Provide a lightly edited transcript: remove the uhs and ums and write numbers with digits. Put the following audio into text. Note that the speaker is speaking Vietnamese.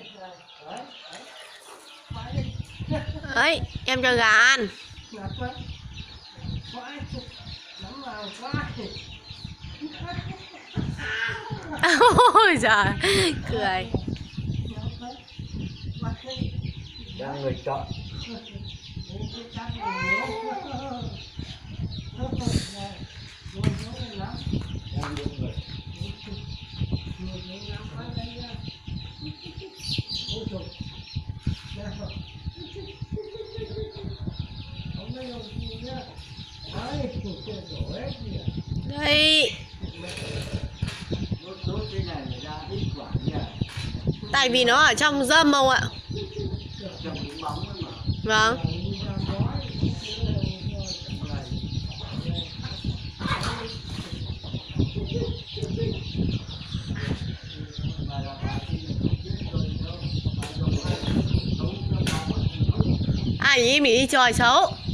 Ấy, em cho gà ăn. Ôi giời, cười. Đang người chọn. Đây. Tại vì nó ở trong rơm không ạ? Vâng. Ai ý mình đi chơi xấu.